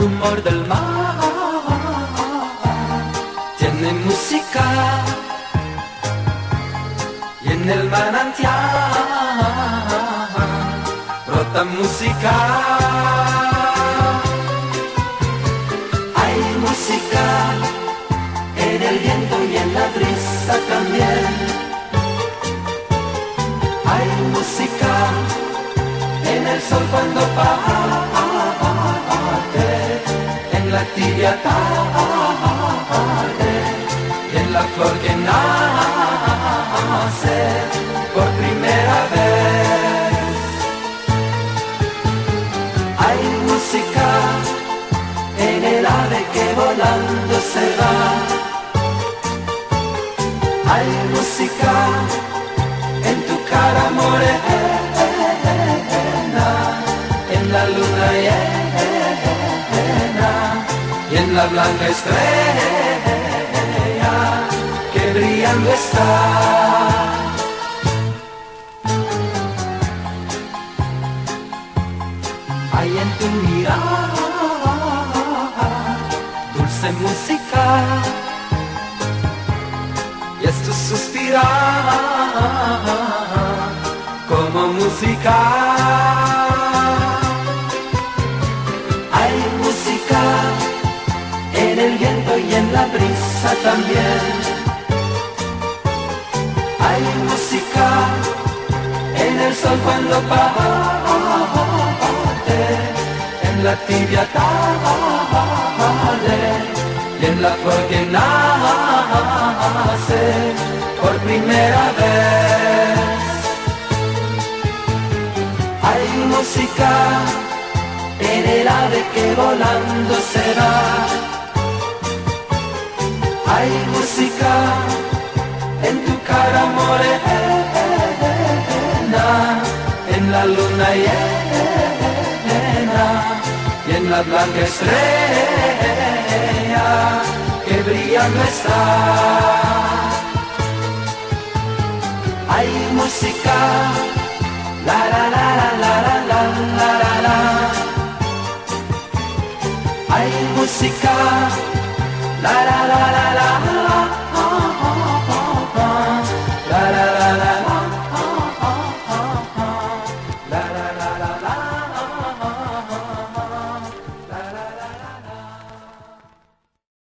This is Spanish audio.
rumor del mar tiene música, y en el manantial brota música. Hay música en el viento y en la brisa también. Hay música en el sol cuando parte, en la tibia tarde, y en la flor que nace por primera vez. Hay música en el ave que volando se va. Hay música en tu cara morena, en la luna llena y en la blanca estrella que brillando está. Hay en tu mirada dulce música, y es tu suspirar como música. Hay música en el viento y en la brisa también. Hay música en el sol cuando parte, en la tibia tarde y en la flor que nace por primera vez. Hay música en el ave que volando se va. Hay música en tu cara morena, en la luna llena y en la blanca estrella que brillando está. Hay música, la la la la la la la la la. Hay música